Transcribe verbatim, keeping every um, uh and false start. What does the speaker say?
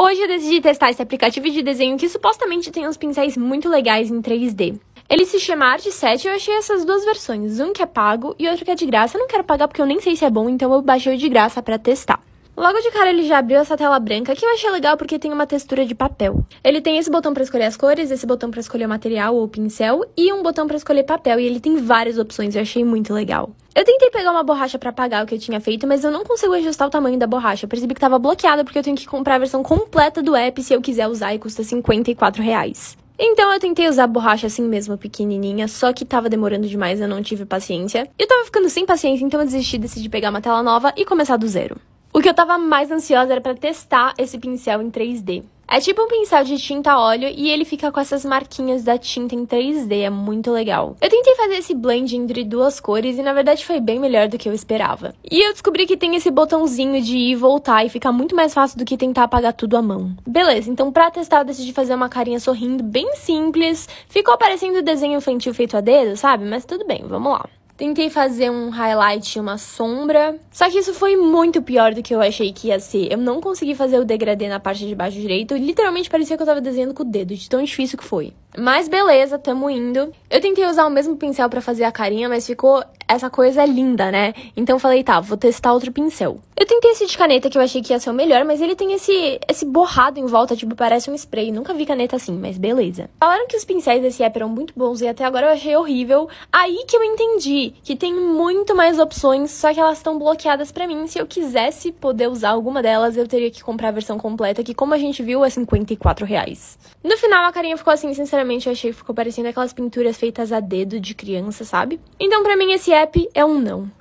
Hoje eu decidi testar esse aplicativo de desenho que supostamente tem uns pincéis muito legais em três D. Ele se chama Art sete e eu achei essas duas versões, um que é pago e outro que é de graça. Eu não quero pagar porque eu nem sei se é bom, então eu baixei o de graça pra testar. Logo de cara ele já abriu essa tela branca, que eu achei legal porque tem uma textura de papel. Ele tem esse botão pra escolher as cores, esse botão pra escolher o material ou o pincel e um botão pra escolher papel, e ele tem várias opções, eu achei muito legal. Eu tentei pegar uma borracha pra apagar o que eu tinha feito, mas eu não consigo ajustar o tamanho da borracha. Eu percebi que tava bloqueada porque eu tenho que comprar a versão completa do app se eu quiser usar e custa cinquenta e quatro reais. Então eu tentei usar a borracha assim mesmo, pequenininha, só que tava demorando demais, eu não tive paciência. Eu tava ficando sem paciência, então eu desisti, decidi pegar uma tela nova e começar do zero. O que eu tava mais ansiosa era pra testar esse pincel em três D. É tipo um pincel de tinta a óleo e ele fica com essas marquinhas da tinta em três D, é muito legal. Eu tentei fazer esse blend entre duas cores e na verdade foi bem melhor do que eu esperava. E eu descobri que tem esse botãozinho de ir e voltar e fica muito mais fácil do que tentar apagar tudo à mão. Beleza, então pra testar eu decidi fazer uma carinha sorrindo bem simples. Ficou parecendo desenho infantil feito a dedo, sabe? Mas tudo bem, vamos lá. Tentei fazer um highlight e uma sombra, só que isso foi muito pior do que eu achei que ia ser. Eu não consegui fazer o degradê na parte de baixo direito, literalmente parecia que eu tava desenhando com o dedo, de tão difícil que foi. Mas beleza, tamo indo. Eu tentei usar o mesmo pincel pra fazer a carinha, mas ficou essa coisa linda, né? Então eu falei, tá, vou testar outro pincel. Eu tentei esse de caneta que eu achei que ia ser o melhor, mas ele tem esse, esse borrado em volta, tipo, parece um spray. Nunca vi caneta assim, mas beleza. Falaram que os pincéis desse app eram muito bons e até agora eu achei horrível. Aí que eu entendi que tem muito mais opções, só que elas estão bloqueadas pra mim. Se eu quisesse poder usar alguma delas, eu teria que comprar a versão completa, que como a gente viu, é cinquenta e quatro reais. No final, a carinha ficou assim, sinceramente, eu achei que ficou parecendo aquelas pinturas feitas a dedo de criança, sabe? Então, pra mim, esse app é um não.